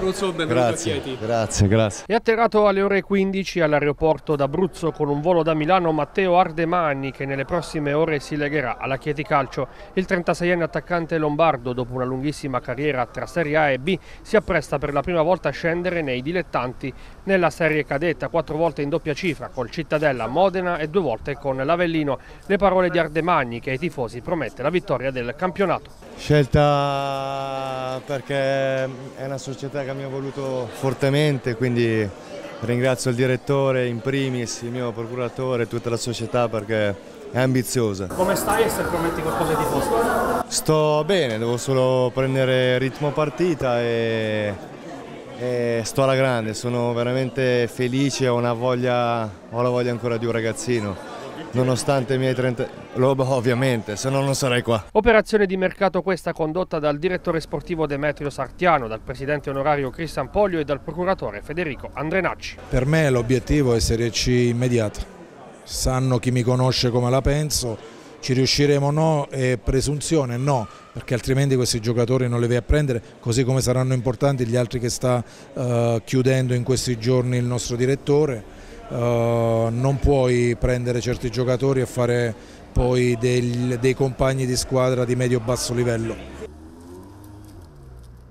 Abruzzo, benvenuto a Chieti. Grazie. È atterrato alle ore 15 all'aeroporto d'Abruzzo con un volo da Milano Matteo Ardemagni, che nelle prossime ore si legherà alla Chieti Calcio. Il 36enne attaccante lombardo, dopo una lunghissima carriera tra Serie A e B, si appresta per la prima volta a scendere nei dilettanti nella serie cadetta, 4 volte in doppia cifra col Cittadella, Modena e 2 volte con l'Avellino. Le parole di Ardemagni, che ai tifosi promette la vittoria del campionato. Scelta perché è una società che mi ha voluto fortemente, quindi ringrazio il direttore in primis, il mio procuratore, tutta la società perché è ambiziosa. Come stai e se prometti qualcosa ai tifosi? Sto bene, devo solo prendere ritmo partita e sto alla grande, sono veramente felice, ho la voglia ancora di un ragazzino. Nonostante i miei 30... ovviamente, se no non sarei qua. Operazione di mercato questa condotta dal direttore sportivo Demetrio Sartiano, dal presidente onorario Cristian Poglio e dal procuratore Federico Andrenacci. Per me l'obiettivo è Serie C immediata. Sanno chi mi conosce come la penso, ci riusciremo no e presunzione no, perché altrimenti questi giocatori non li vai a prendere, così come saranno importanti gli altri che sta chiudendo in questi giorni il nostro direttore. Non puoi prendere certi giocatori e fare poi dei compagni di squadra di medio-basso livello.